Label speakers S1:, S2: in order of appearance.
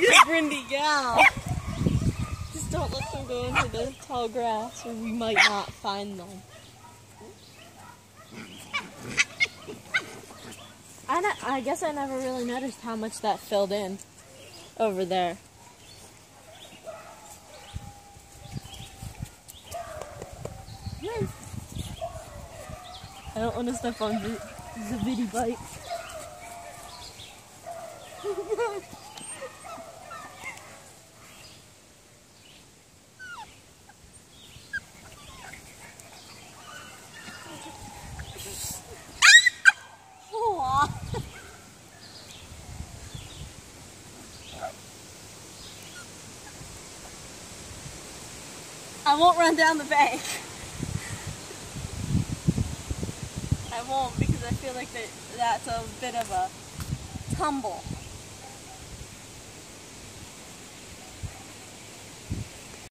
S1: Brindy gal. Just don't let them go into the tall grass or we might not find them. I guess I never really noticed how much that filled in over there. I don't want to step on the bitty bite. I won't run down the bank. I won't because I feel like that's a bit of a tumble.